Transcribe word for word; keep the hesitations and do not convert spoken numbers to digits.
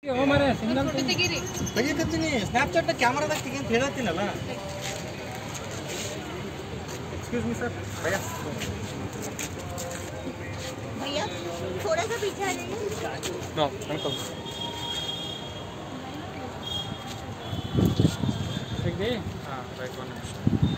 ತೆಗಿತೀನಿ ಸ್ನ್ಯಾಪ್ಚಾಟ್ ಕ್ಯಾಮ್ರಾದಾಗ ತೆಗಿ ಅಂತ ಹೇಳತ್ತೀನಲ್ಲ. एक्सक्यूज मी सर, भैया भैया थोड़ा सा पीछे आ जाइए. नो अंकल ठीक दे. हाँ राइट वन.